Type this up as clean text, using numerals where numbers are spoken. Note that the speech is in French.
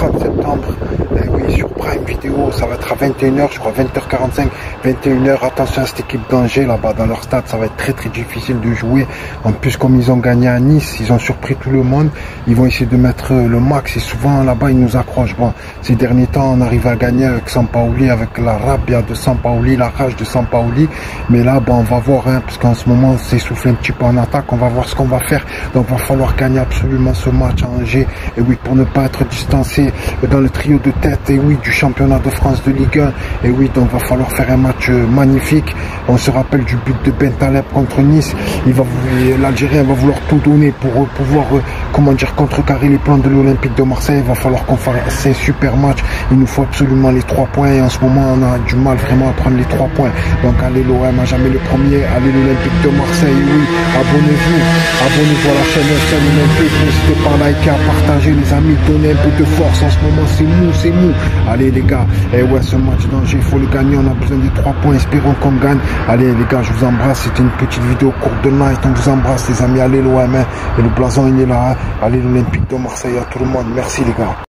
30 septembre. Et oui, sur Prime Video, ça va être à 21h, je crois 20h45, 21h. Attention à cette équipe d'Angers là-bas dans leur stade, ça va être très difficile de jouer. En plus, comme ils ont gagné à Nice, ils ont surpris tout le monde. Ils vont essayer de mettre le max et souvent là-bas ils nous accrochent. Bon, ces derniers temps, on arrive à gagner avec Sampaoli, avec la rabbia de Sampaoli, la rage de Sampaoli. Mais là, bon, on va voir, hein, parce qu'en ce moment, c'est soufflé un petit peu en attaque. On va voir ce qu'on va faire. Donc, il va falloir gagner absolument ce match à Angers. Et oui, pour ne pas être distancé dans le trio de tête, et oui, du championnat de France de Ligue 1. Et oui, donc, il va falloir faire un match magnifique. On se rappelle du but de Bentaleb contre Nice. L'Algérien va vouloir tout donner pour pouvoir, comment dire, contrecarrer les plans de l'Olympique de Marseille. Il va falloir qu'on fasse un super match. Il nous faut absolument les 3 points. Et en ce moment, on a du mal vraiment à prendre les 3 points. Donc, allez l'OM, à jamais le premier. Allez l'Olympique de Marseille. Oui, abonnez-vous. Abonnez-vous à la chaîne SL Olympique. N'hésitez pas à liker, à partager, les amis. Donnez un peu de force. En ce moment, c'est mou, c'est mou. Allez, les gars. Et ouais, ce match d'Angers, il faut le gagner. On a besoin des 3 points. Espérons qu'on gagne. Allez, les gars, je vous embrasse. C'était une petite vidéo courte de night. On vous embrasse, les amis. Allez, l'OM. Et le blason, il est là. Allez, l'Olympique de Marseille à tout le monde. Merci, les gars.